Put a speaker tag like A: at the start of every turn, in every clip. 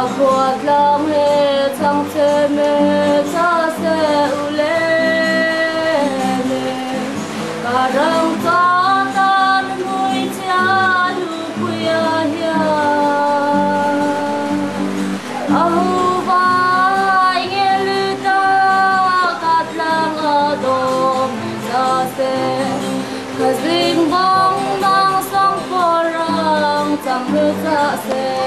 A: quạt lòng hệ trong thế mê ta sẽ u lên cả răng ta ta nuôi cha lu quia hiền ahu vai nghe lưu ta cát lang ở đom ta sẽ khơi dinh bóng đang sóng phò răng chẳng lưu ta sẽ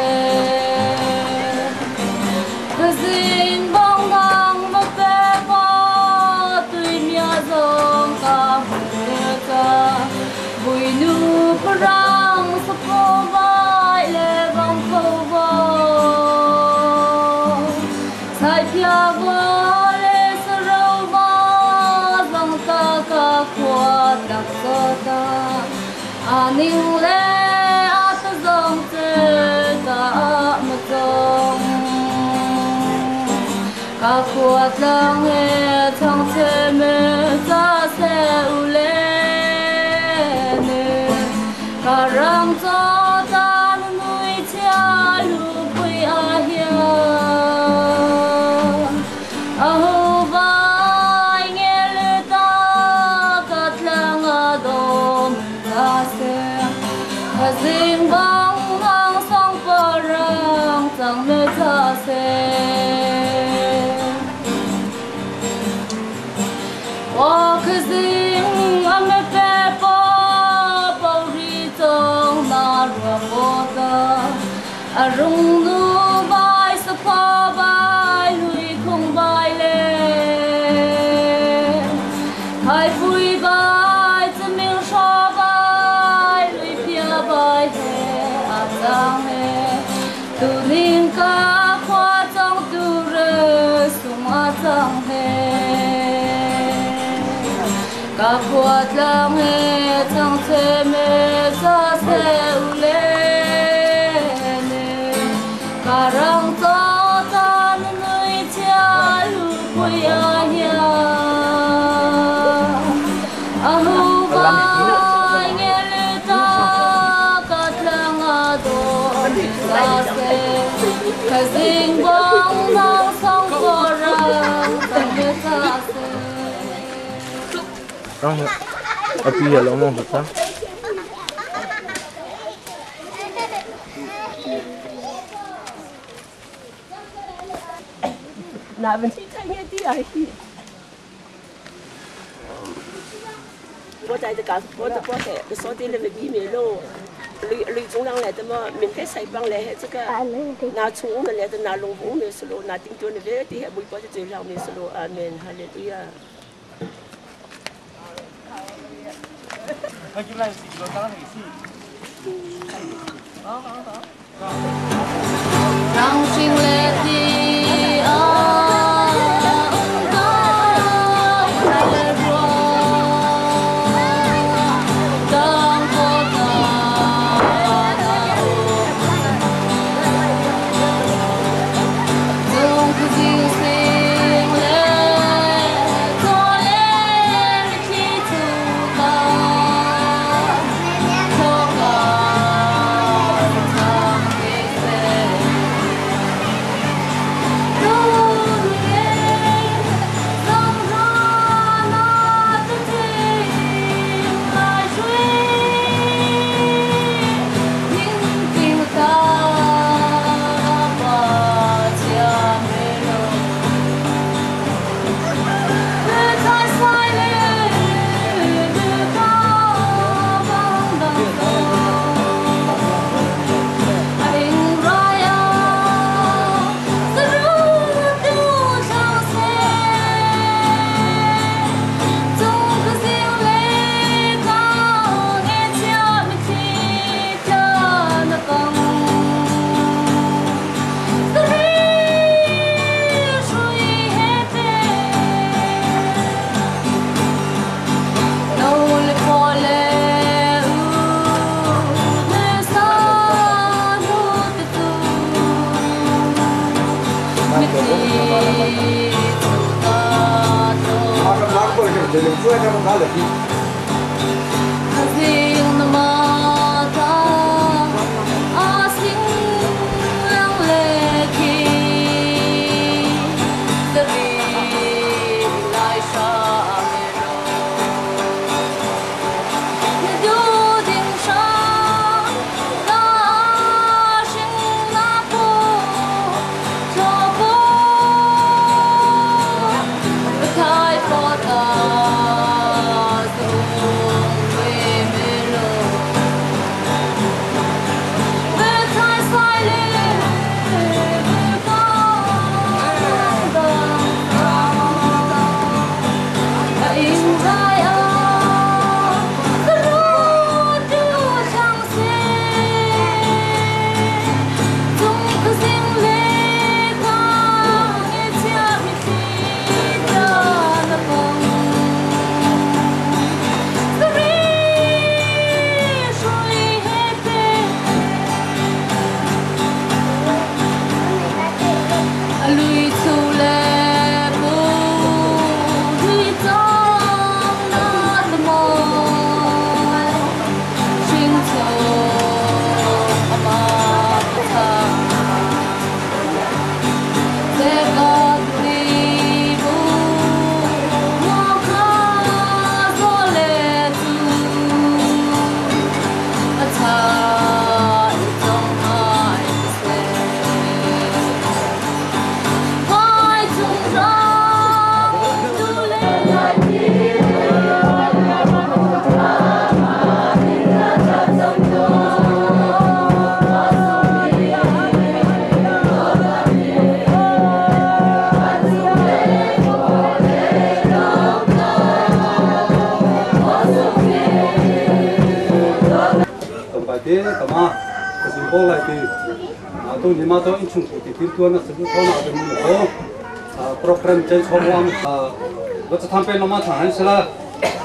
A: Kazin bong bang mape pa tui mia zong ka ka bui nu parang sa po vai le bang ko vo sai pia vo le sa ro ma zong ta ka kwa tak so ta aning le at zong te ta ma zong cả quạt lang nghe trong thế mê ta sẽ u lên cả răng gió ta nuôi cha lu quỳ a hiền ahu vai nghe lời ta cát lang a đom ta sẽ dinh bóng ngang sông phò răng chẳng mê ta sẽ Kazing ame pepo paurito na ruapota arung nu bai sa pa bai lui khung bai le hai pui bai zmil sha bai lui pia bai he atang he tu ning ka khwa tang tu re sung atang he cả quạt lang hệ trong thế mê ta sẽ u lên cả răng gió ta nuôi cha lu quỳ a hiền ahu vai nghe lời ta cát lang a đom ta sẽ khơi dinh bóng nắng sóng phò răng chẳng mê ta sẽ
B: Api ya lo mau betul.
C: Nah, wenn Sie tanya dia, bố trai tất cả bố trai cái số tiền là bị mì lô, lụy chúng đang lại tao mà mình cái sai bằng lại hết cái na chúng mình lại tao na lông vũ này solo na tiếng chuan này về thì bố trai chơi lòng này solo amen hallelujah.
A: Răng sinh lệ thì Hãy subscribe
D: thế cả mà cái gì có lại thì tôi nhìn mà tôi in chung thì phim tôi nó sẽ có nào được mình có program chơi cho mọi tôi sẽ tham gia nó mà thằng anh sẽ là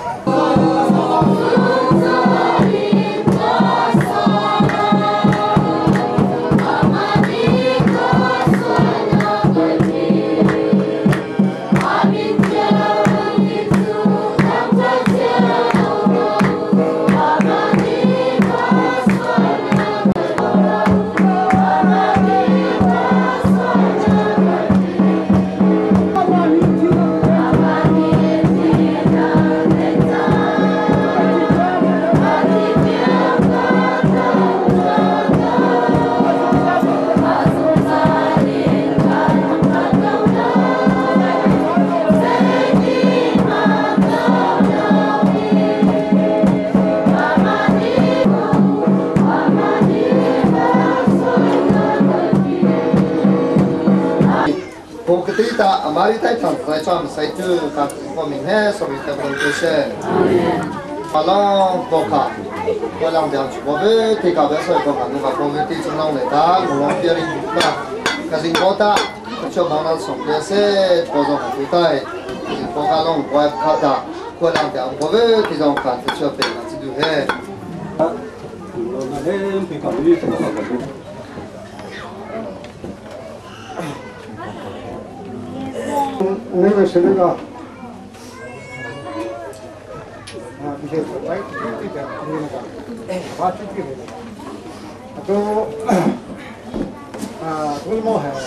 E: हमारी टाइप हम right side to confirming है so we can process Palang boka, palang dia cuba be, tiga belas ekor kandung komiti senang leta, ngulong dia rinduka, kasih kota, coba nal songke se, kozong kutai, boka long buat kata, palang dia cuba be, tiga kan, coba be nanti tu he.
F: Ini bersih juga. Bisa terbaik tidak ini kan, pasti gitu. Atau tôi mau hè,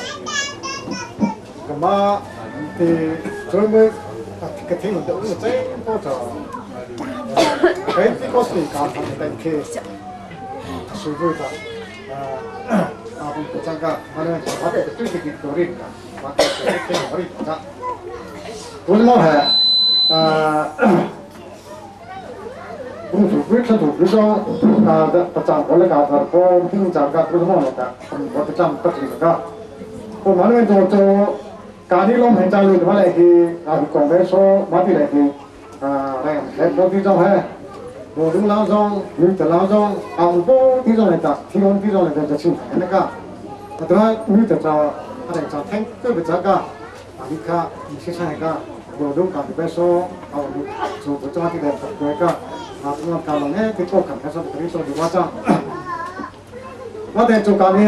F: mà thì tôi mới cái thiên mình tự chế bao giờ cái có gì cả thành thành kia sử dụng cả mình cũng chẳng cả mà nên phải cái tôi thì cái rồi cả mà cái rồi cả tôi mau hè cũng chủ quyết cho chủ quyết choประจำคนละการทำผมที่จากการรู้มั่งเลยครับผมประจำปฏิบัติการผมมันเป็นตัวการที่ลมหายใจอยู่มาเลยคือการกองเวสมาที่ไหนคืออะไรแล้วพวกที่จ้องให้พวกดึงล้างจ้องดึงแต่ล้างจ้องเอาพวกที่จ้องเลยจ้ะที่คนที่จ้องเลยจะชิมเห็นไหมครับแต่ว่าดึงแต่จ้าอะไรจ้าแทงก็เป็นจ้าก็อันนี้ก็มีเช่นไรก็พวกดึงการเวสเอาสู่ประจำที่ไหนตัวก็Aku kalau ni kita kan kasar beri so di wajah. Wajah itu kami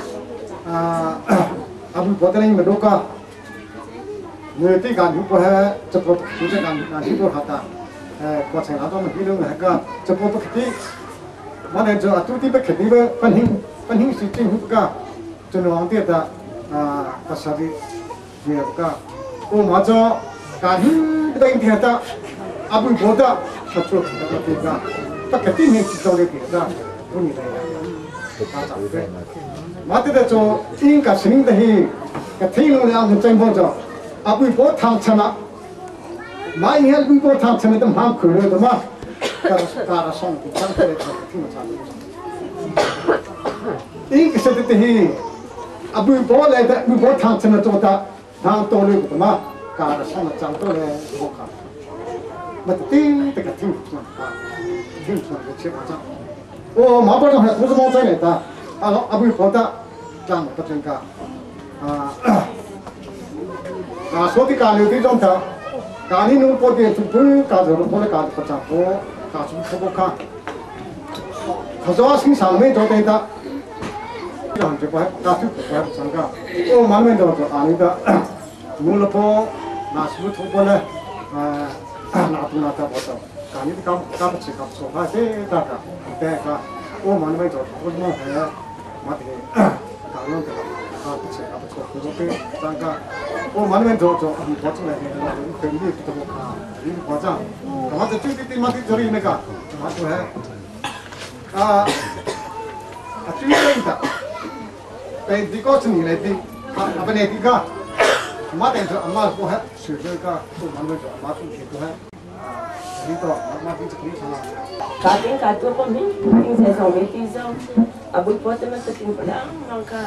F: abu botol ini berdoa. Nanti kan juga cepat juga kan nanti itu kata. Kuasa yang ada mungkin itu mereka cepat tu kita. Mana itu atu tiba kita pening sisi juga. Jadi orang dia ada kasar dia juga. Oh macam kan kita ini ada abu botol. Satu kita pakai ini kita boleh kita punya dia. Mati dah jo tinggal sini dah hi, ketinggalan yang macam mana? Abu buat thang cina, main hal abu buat thang cina itu ham kuru itu mah. Kalau song kita boleh ketinggalan macam ni. Ini kesedaran hi, abu buat leda abu buat thang cina tu dah thang tolu itu mah. Kalau song macam tu leh bukan. Mati tak tim macam macam macam. Oh, apa tu? Musuh musuh ni ta. Kalau abu kota jam macam ka. Suatu kali itu jom ta. Kali nu poti tu pun kado boleh kado macam oh kado tu ka. Kalau asing sampai tu ta. Jam cepat kado macam ka. Oh, mana tu tu ani ta. Mula po nasi tu boleh. Nata botol. Kami tu kamu cakap sofa sih tak tak. Tak. Oh mana macam tu. Oh mana ya. Mati. Kalau tu kamu cakap sofa tu tak. Oh mana macam tu. Botol lagi. Kemudian kita buka. Ini baca. Kamu tu cuci mati curi mereka. Kamu tu है. Cuci lagi tak. Penti kau sini lagi. Apa ni tiga. Mati tu amal tu है. Sudah ka. Oh mana macam amal tu itu है.
C: Kating katu pun ni, kating saya sampai tisau, abu pot macam kating pelang, mangka,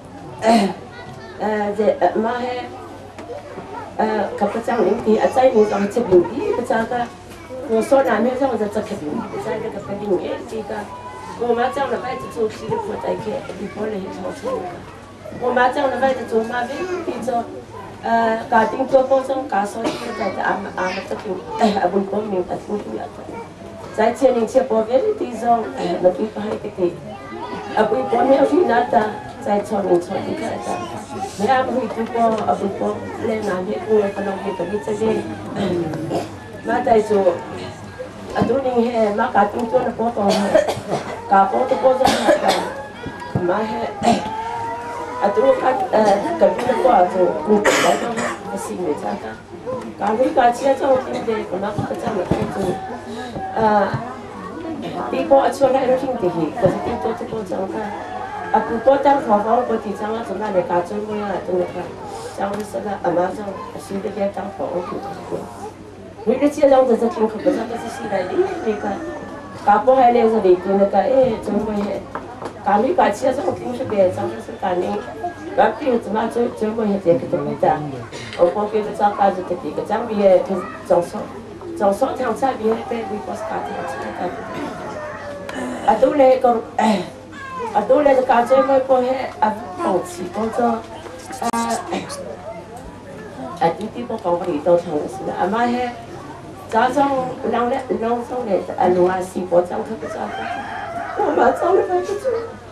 C: mah kapacang ini, acai ni sama cebinti, pecahkan, musuh nama sama cecak cebinti, pecahkan kapating ni, jika 我妈讲了外头做皮的不带开，你过来也好吃。我妈讲了外头做马尾，比做家庭做包装家手艺在阿妈这边阿不公明的挺重要的。在前年去包尾的地方，那边拍的给阿不包没有去拿的，在厂里看的。没阿不会做包阿不包，来拿的我可能会跟你这里，妈在做。Aduh ni he mak katung tu nak potong kapal tu potong mak he aduh kan kerja tu aja bukan masih macam kan kami kaji aja mungkin deh mak kerja macam tu tipe aja lah itu tinggi kerja tipe tu potong kan aku potong kapal potong jangan cuma nak kaji punya tu kan jangan salah amal jangan sudah dia jangan potong tu你这些人都是听可不上，都是现在的那个，搞不好那个里头那个中国人，搞你搞起来这种听说别，真的是搞你，搞别怎么中国人这个东西的，我光给他找搞这个，讲别就是总说听菜别别微博搞听菜的，都来个都来个搞这个过后放弃工作，弟弟不讲回到城市了，阿妈嘿。早上让上来，弄啊西瓜酱特别早的，我妈早了饭就做。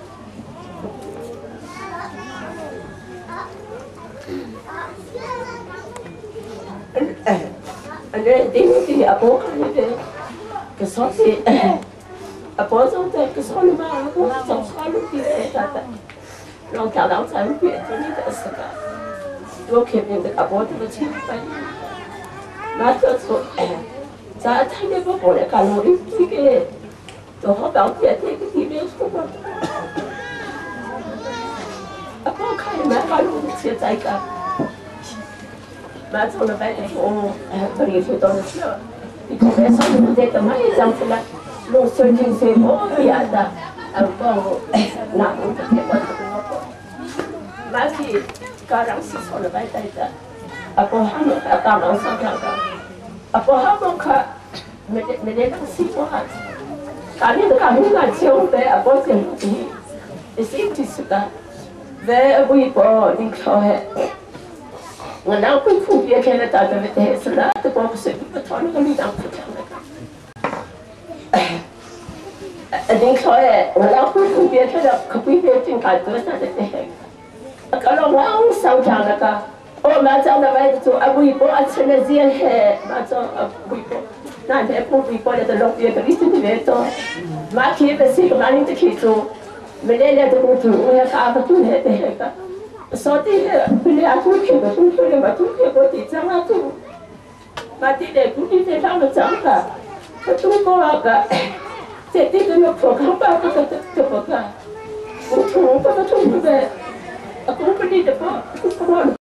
C: 你阿婆看的，个啥子？阿婆说的个啥了嘛？我早上路的啥的，让家长才别做你的事个，我看见的阿婆这个情况。那就说，咱太那不过来干了，这个都好表姐这个地面说过，我看你们干路现在个，马上了白天我这里就到了去了，你看那上面这个嘛也讲出来，弄水晶水我别的，帮我拿我这边我这个，马上刚让洗手了白天的。Aku hamil tak langsung kan. Aku hamil kan, mereka sibuk. Kami nak cium deh, aku cium di, isi sudah. Deh aku ibu di kau. Nganau pun dia kena tak ada deh sudah. Tu bawa sebab betul kami dah pulang. Di kau nganau pun dia kena kopi dia tinggal tu tak ada deh. Kalau orang saudara nak. Oh, macam mana tu? Abu ibu asyik nazian he, macam abu ibu. Nanti abu ibu ada tolong dia kerja di situ. Macam besi kemarin tu kita, mereka tu tu, mereka apa tu he deh. Soalnya pilih aku kita tu pilih macam kita tu jangan tu. Mati deh, kita tidak macam apa. Tu kau apa? Jadi tu nak program apa tu program. Tu deh. Aku pilih apa?